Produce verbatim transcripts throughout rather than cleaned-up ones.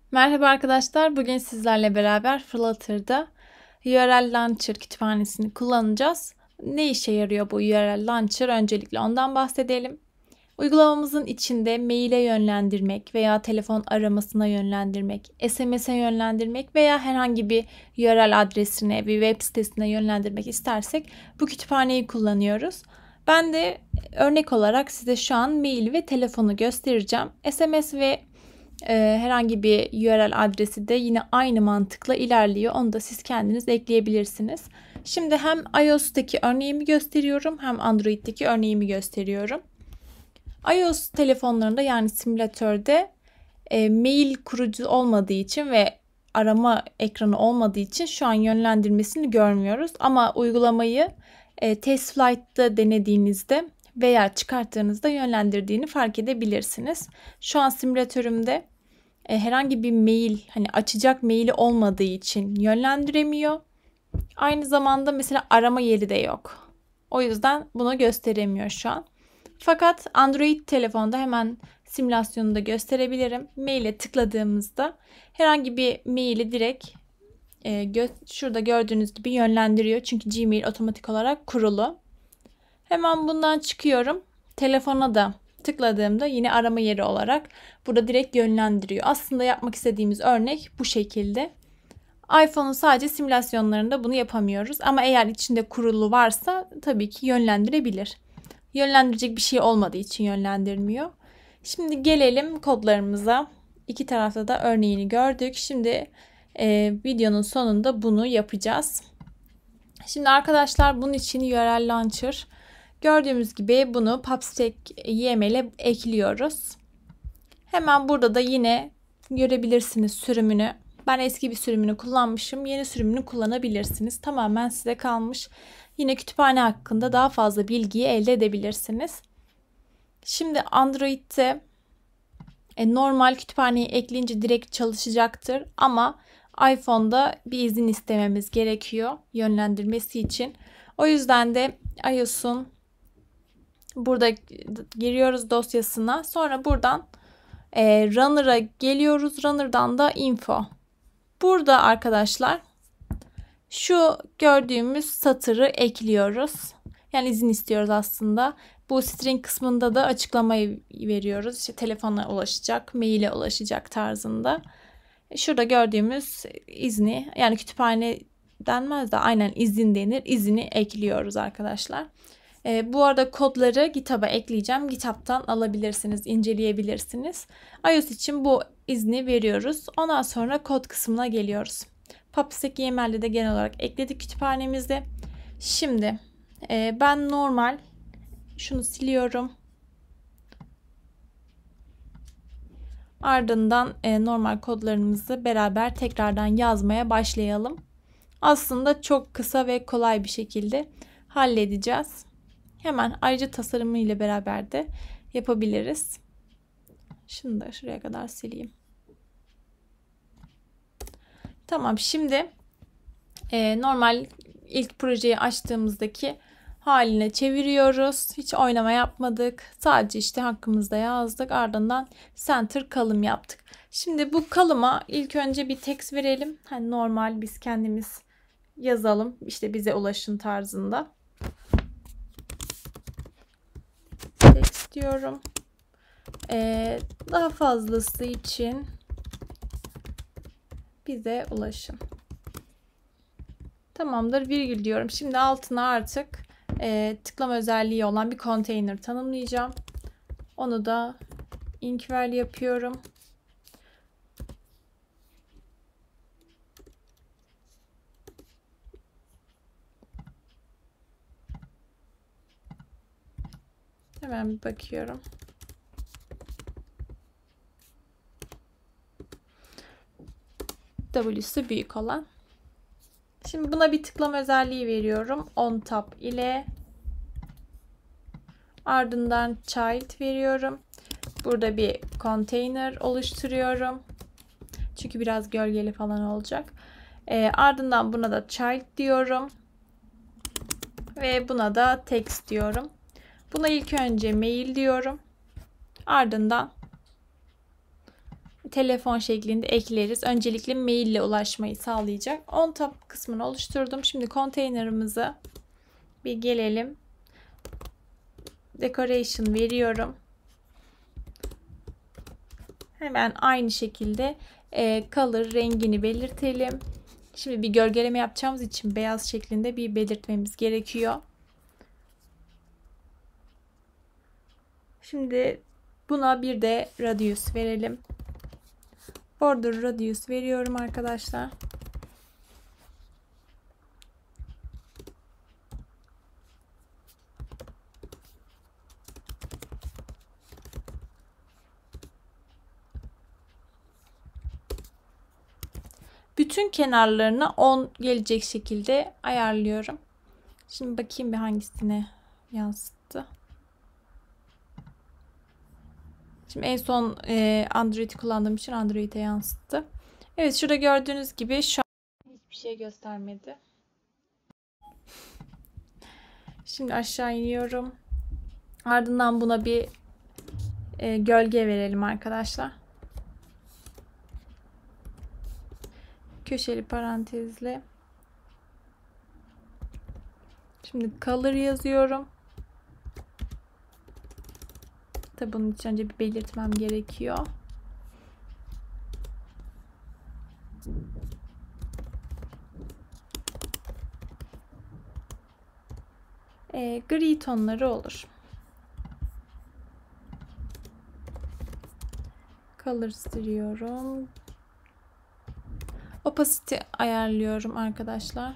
Merhaba arkadaşlar. Bugün sizlerle beraber Flutter'da U R L Launcher kütüphanesini kullanacağız. Ne işe yarıyor bu U R L Launcher? Öncelikle ondan bahsedelim. Uygulamamızın içinde maile yönlendirmek veya telefon aramasına yönlendirmek, S M S'e yönlendirmek veya herhangi bir U R L adresine, bir web sitesine yönlendirmek istersek bu kütüphaneyi kullanıyoruz. Ben de örnek olarak size şu an mail ve telefonu göstereceğim. S M S ve Ee, herhangi bir U R L adresi de yine aynı mantıkla ilerliyor. Onu da siz kendiniz ekleyebilirsiniz. Şimdi hem iOS'taki örneğimi gösteriyorum hem Android'deki örneğimi gösteriyorum. iOS telefonlarında yani simülatörde e, mail kurucu olmadığı için ve arama ekranı olmadığı için şu an yönlendirmesini görmüyoruz. Ama uygulamayı e, test flight'ta denediğinizde veya çıkarttığınızda yönlendirdiğini fark edebilirsiniz. Şu an simülatörümde e, herhangi bir mail, hani açacak maili olmadığı için yönlendiremiyor. Aynı zamanda mesela arama yeri de yok. O yüzden bunu gösteremiyor şu an. Fakat Android telefonda hemen simülasyonunu da gösterebilirim. Maile tıkladığımızda herhangi bir maili direkt e, gö- şurada gördüğünüz gibi yönlendiriyor. Çünkü Gmail otomatik olarak kurulu. Hemen bundan çıkıyorum. Telefona da tıkladığımda yine arama yeri olarak burada direkt yönlendiriyor. Aslında yapmak istediğimiz örnek bu şekilde. iPhone'un sadece simülasyonlarında bunu yapamıyoruz. Ama eğer içinde kurulu varsa tabii ki yönlendirebilir. Yönlendirecek bir şey olmadığı için yönlendirmiyor. Şimdi gelelim kodlarımıza. İki tarafta da örneğini gördük. Şimdi e, videonun sonunda bunu yapacağız. Şimdi arkadaşlar bunun için U R L Launcher gördüğümüz gibi bunu pubspec Y M L'e ekliyoruz. Hemen burada da yine görebilirsiniz sürümünü. Ben eski bir sürümünü kullanmışım. Yeni sürümünü kullanabilirsiniz. Tamamen size kalmış. Yine kütüphane hakkında daha fazla bilgiyi elde edebilirsiniz. Şimdi Android'de e, normal kütüphaneyi ekleyince direkt çalışacaktır. Ama iPhone'da bir izin istememiz gerekiyor yönlendirmesi için. O yüzden de iOS'un burada giriyoruz dosyasına. Sonra buradan e, Runner'a geliyoruz. Runner'dan da info. Burada arkadaşlar şu gördüğümüz satırı ekliyoruz. Yani izin istiyoruz aslında. Bu string kısmında da açıklamayı veriyoruz. İşte telefona ulaşacak, maile ulaşacak tarzında. Şurada gördüğümüz izni, yani kütüphane denmez de aynen izin denir. İzini ekliyoruz arkadaşlar. E, bu arada kodları GitHub'a ekleyeceğim. GitHub'tan alabilirsiniz, inceleyebilirsiniz. iOS için bu izni veriyoruz. Ondan sonra kod kısmına geliyoruz. pubspec Y M L'de de genel olarak ekledik kütüphanemizde. Şimdi e, ben normal şunu siliyorum. Ardından e, normal kodlarımızı beraber tekrardan yazmaya başlayalım. Aslında çok kısa ve kolay bir şekilde halledeceğiz. Hemen ayrıca tasarımı ile beraber de yapabiliriz. Şunu da şuraya kadar sileyim. Tamam, şimdi e, normal ilk projeyi açtığımızdaki haline çeviriyoruz. Hiç oynama yapmadık. Sadece işte hakkımızda yazdık. Ardından center column yaptık. Şimdi bu column'a ilk önce bir text verelim. Hani normal biz kendimiz yazalım. İşte bize ulaşın tarzında. Text diyorum. Ee, daha fazlası için bize ulaşın. Tamamdır. Virgül diyorum. Şimdi altına artık e, tıklama özelliği olan bir container tanımlayacağım. Onu da inkwell yapıyorum. Hemen bir bakıyorum. W'si büyük olan. Şimdi buna bir tıklama özelliği veriyorum. OnTap ile. Ardından child veriyorum. Burada bir container oluşturuyorum. Çünkü biraz gölgeli falan olacak. E, ardından buna da child diyorum. Ve buna da text diyorum. Buna ilk önce mail diyorum. Ardından telefon şeklinde ekleriz. Öncelikle mail ile ulaşmayı sağlayacak. On top kısmını oluşturdum. Şimdi konteynerimize bir gelelim. Decoration veriyorum. Hemen aynı şekilde e, color rengini belirtelim. Şimdi bir gölgeleme yapacağımız için beyaz şeklinde bir belirtmemiz gerekiyor. Şimdi buna bir de radius verelim. Border radius veriyorum arkadaşlar. Bütün kenarlarına on gelecek şekilde ayarlıyorum. Şimdi bakayım bir hangisine yansıttı. Şimdi en son e, Android'i kullandığım için Android'e yansıttı. Evet, şurada gördüğünüz gibi şu an hiçbir şey göstermedi. Şimdi aşağı iniyorum. Ardından buna bir e, gölge verelim arkadaşlar. Köşeli parantezle. Şimdi color yazıyorum. Tabi bunun için önce bir belirtmem gerekiyor. E, gri tonları olur. Color siliyorum. Opacity ayarlıyorum arkadaşlar.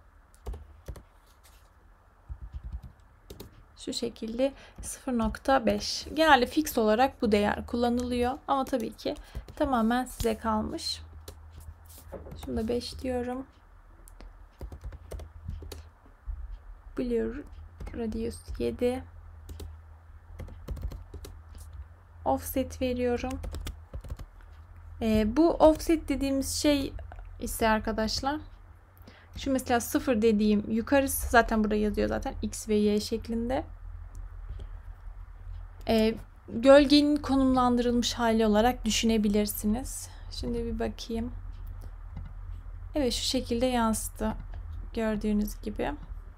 Şu şekilde sıfır nokta beş. Genelde fix olarak bu değer kullanılıyor. Ama tabii ki tamamen size kalmış. Şunu da beş diyorum. Blur radius yedi. Offset veriyorum. Ee, bu offset dediğimiz şey ise arkadaşlar, şu mesela sıfır dediğim yukarısı, zaten burada yazıyor zaten X ve Y şeklinde. Ee, gölgenin konumlandırılmış hali olarak düşünebilirsiniz. Şimdi bir bakayım. Evet, şu şekilde yansıdı. Gördüğünüz gibi.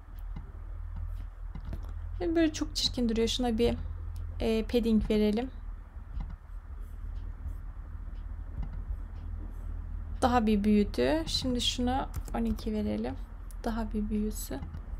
Böyle çok çirkin duruyor. Şuna bir e, padding verelim. Daha bir büyüdü. Şimdi şuna on iki verelim. Daha bir büyüsün.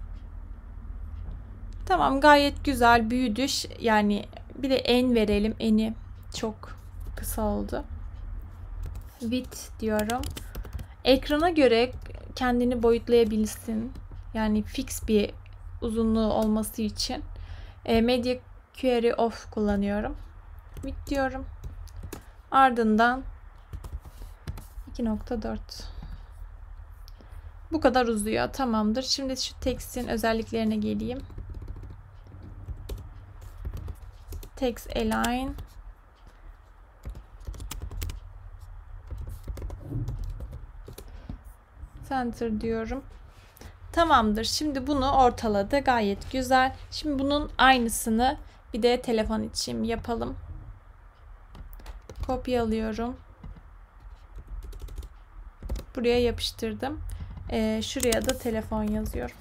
Tamam, gayet güzel büyüdü. Yani bir de en verelim. Eni çok kısa oldu. Width diyorum. Ekrana göre kendini boyutlayabilsin. Yani fix bir uzunluğu olması için e, Media Query Off kullanıyorum. Width diyorum. Ardından iki nokta dört. Bu kadar uzuyor. Tamamdır. Şimdi şu text'in özelliklerine geleyim. Text align. Center diyorum. Tamamdır. Şimdi bunu ortaladı. Gayet güzel. Şimdi bunun aynısını bir de telefon için yapalım. Kopyalıyorum. Buraya yapıştırdım. Ee, şuraya da telefon yazıyorum.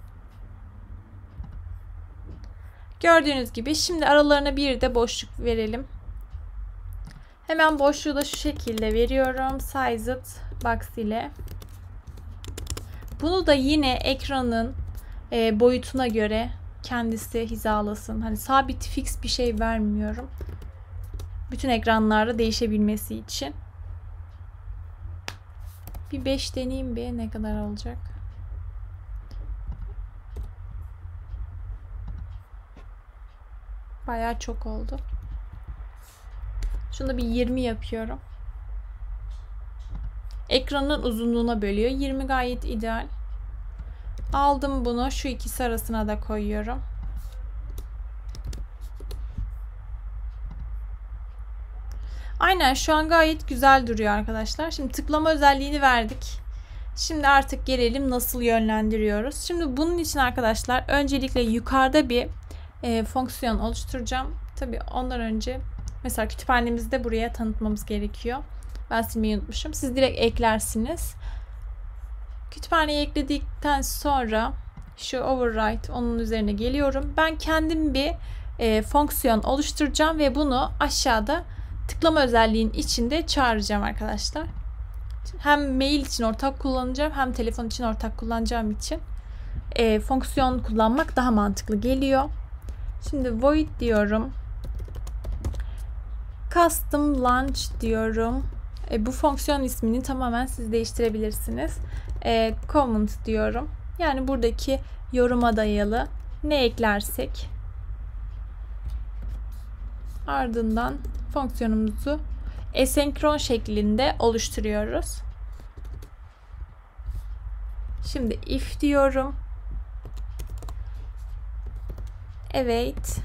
Gördüğünüz gibi şimdi aralarına bir de boşluk verelim. Hemen boşluğu da şu şekilde veriyorum. Sized box ile. Bunu da yine ekranın e, boyutuna göre kendisi hizalasın. Hani sabit fix bir şey vermiyorum. Bütün ekranlarda değişebilmesi için. Bir beş deneyeyim bir, ne kadar olacak. Bayağı çok oldu. Şunu da bir yirmi yapıyorum. Ekranın uzunluğuna bölüyor. yirmi gayet ideal. Aldım bunu. Şu ikisi arasına da koyuyorum. Aynen, şu an gayet güzel duruyor arkadaşlar. Şimdi tıklama özelliğini verdik. Şimdi artık gelelim nasıl yönlendiriyoruz. Şimdi bunun için arkadaşlar öncelikle yukarıda bir e, fonksiyon oluşturacağım. Tabii ondan önce Mesela kütüphanemizi de buraya tanıtmamız gerekiyor. Ben silmeyi unutmuşum. Siz direkt eklersiniz. Kütüphaneyi ekledikten sonra şu override onun üzerine geliyorum. Ben kendim bir e, fonksiyon oluşturacağım ve bunu aşağıda tıklama özelliğin içinde çağıracağım arkadaşlar. Hem mail için ortak kullanacağım hem telefon için ortak kullanacağım için e, fonksiyon kullanmak daha mantıklı geliyor. Şimdi void diyorum. Custom launch diyorum. E, bu fonksiyon ismini tamamen siz değiştirebilirsiniz. E, comment diyorum. Yani buradaki yoruma dayalı ne eklersek ardından fonksiyonumuzu esenkron şeklinde oluşturuyoruz. Şimdi if diyorum. Evet.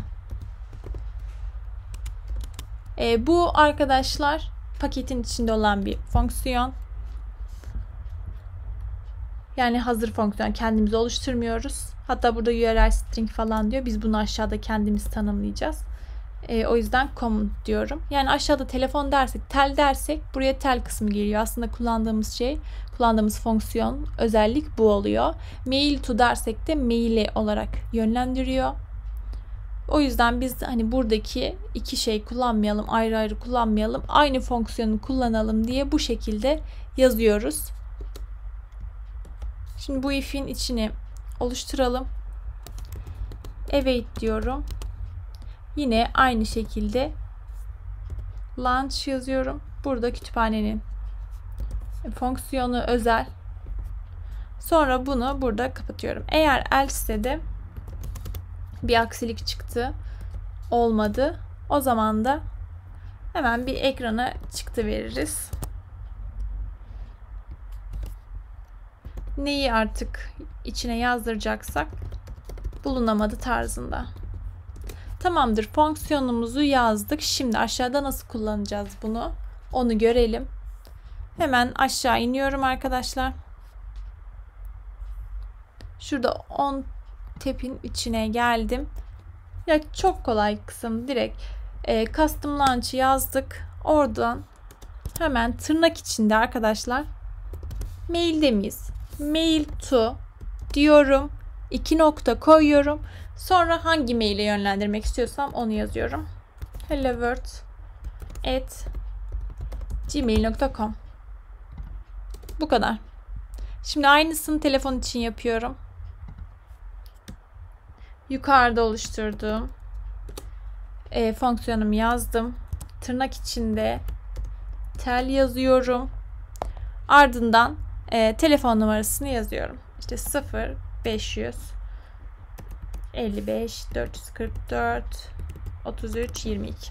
E, bu arkadaşlar paketin içinde olan bir fonksiyon. Yani hazır fonksiyon, kendimiz oluşturmuyoruz. Hatta burada U R L string falan diyor. Biz bunu aşağıda kendimiz tanımlayacağız. E, o yüzden common diyorum. Yani aşağıda telefon dersek, tel dersek buraya tel kısmı geliyor. Aslında kullandığımız şey, kullandığımız fonksiyon, özellik bu oluyor. Mail to dersek de maili olarak yönlendiriyor. O yüzden biz hani buradaki iki şey kullanmayalım, ayrı ayrı kullanmayalım, aynı fonksiyonu kullanalım diye bu şekilde yazıyoruz. Şimdi bu if'in içini oluşturalım. Evet diyorum. Yine aynı şekilde launch yazıyorum. Burada kütüphanenin fonksiyonu özel. Sonra bunu burada kapatıyorum. Eğer else de bir aksilik çıktı, olmadı. O zaman da hemen bir ekrana çıktı veririz. Neyi artık içine yazdıracaksak bulunamadı tarzında. Tamamdır. Fonksiyonumuzu yazdık. Şimdi aşağıda nasıl kullanacağız bunu? Onu görelim. Hemen aşağı iniyorum arkadaşlar. Şurada on tab'in içine geldim. Ya çok kolay kısım. Direkt e, custom launch'ı yazdık. Oradan hemen tırnak içinde arkadaşlar mail'de miyiz? Mail to diyorum. İki nokta koyuyorum. Sonra hangi maile yönlendirmek istiyorsam onu yazıyorum. helloworld at gmail nokta com. Bu kadar. Şimdi aynısını telefon için yapıyorum. Yukarıda oluşturduğum e, fonksiyonumu yazdım. Tırnak içinde tel yazıyorum. Ardından e, telefon numarasını yazıyorum. İşte sıfır beş yüz elli beş dört yüz kırk dört otuz üç yirmi iki.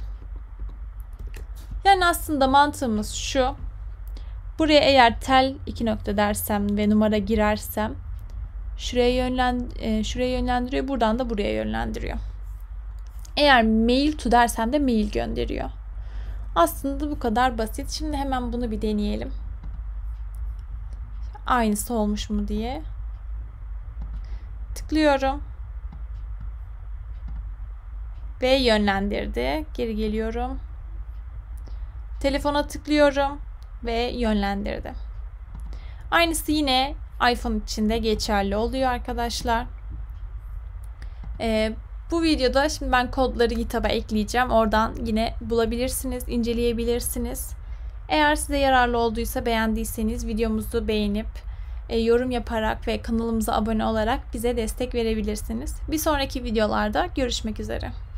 Yani aslında mantığımız şu. Buraya eğer tel iki nokta dersem ve numara girersem şuraya yönlen e, şuraya yönlendiriyor. Buradan da buraya yönlendiriyor. Eğer mail to dersem de mail gönderiyor. Aslında bu kadar basit. Şimdi hemen bunu bir deneyelim. Aynısı olmuş mu diye. Tıklıyorum. Ve yönlendirdi. Geri geliyorum. Telefona tıklıyorum. Ve yönlendirdi. Aynısı yine iPhone için de geçerli oluyor arkadaşlar. Ee, bu videoda şimdi ben kodları GitHub'a ekleyeceğim. Oradan yine bulabilirsiniz, inceleyebilirsiniz. Eğer size yararlı olduysa, beğendiyseniz videomuzu beğenip e, yorum yaparak ve kanalımıza abone olarak bize destek verebilirsiniz. Bir sonraki videolarda görüşmek üzere.